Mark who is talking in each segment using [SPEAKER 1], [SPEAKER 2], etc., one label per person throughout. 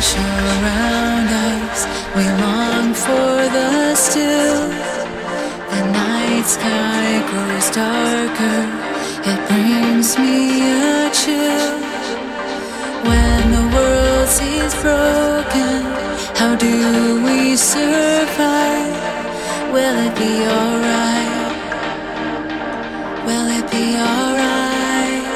[SPEAKER 1] hush around us. We long for the still. The night sky grows darker. It brings me a chill. When the world seems broken, how do we survive? Will it be alright? Will it be alright?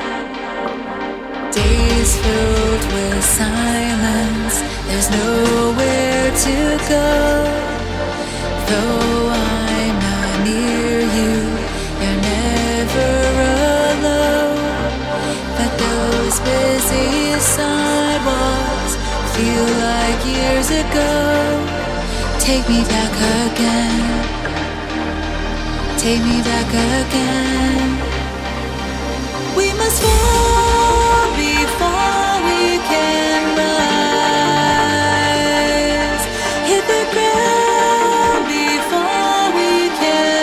[SPEAKER 1] Days filled with silence, there's nowhere to go. Though I'm not near you, you're never alone. But those busy sidewalks feel like years ago. Take me back again. Take me back again. We must fall before we can rise. Hit the ground before we can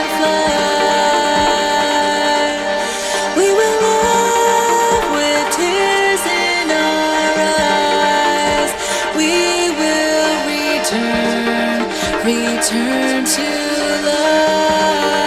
[SPEAKER 1] fly. We will love with tears in our eyes. We will return to love.